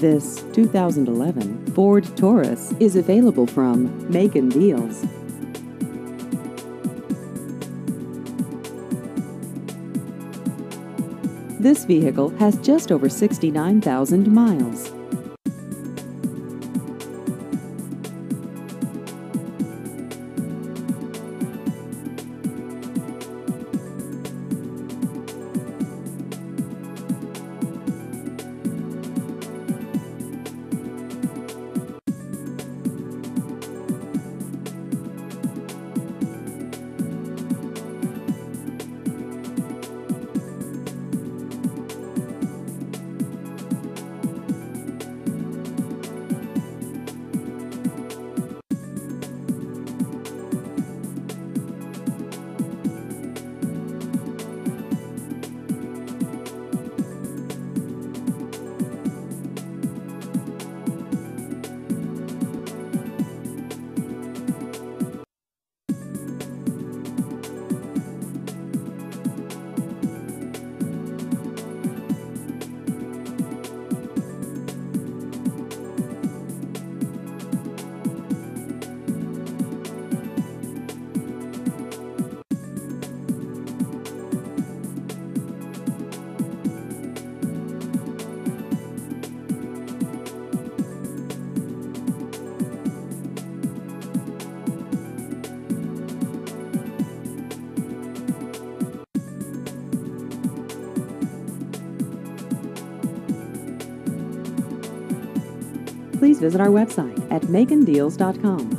This 2011 Ford Taurus is available from Macon Deals. This vehicle has just over 69,000 miles. Please visit our website at macondeals.com.